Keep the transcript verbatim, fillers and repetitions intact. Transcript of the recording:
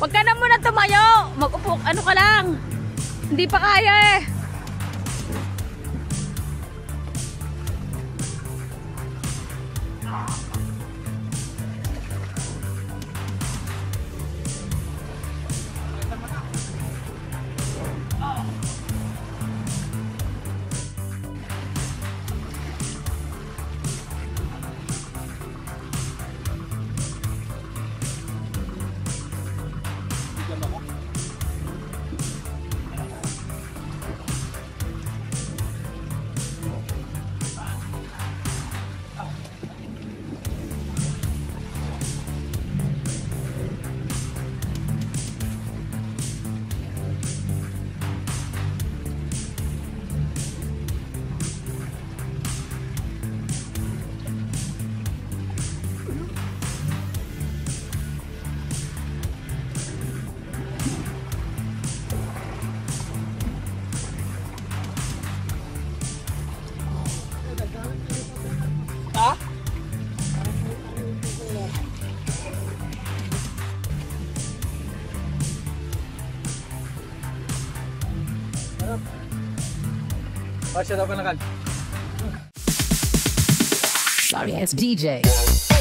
Huwag ka na muna tumayo. Mag-upo, ano ka lang. Hindi pa kaya eh. Oh, shut up ka na kan. Sorry, it's D J.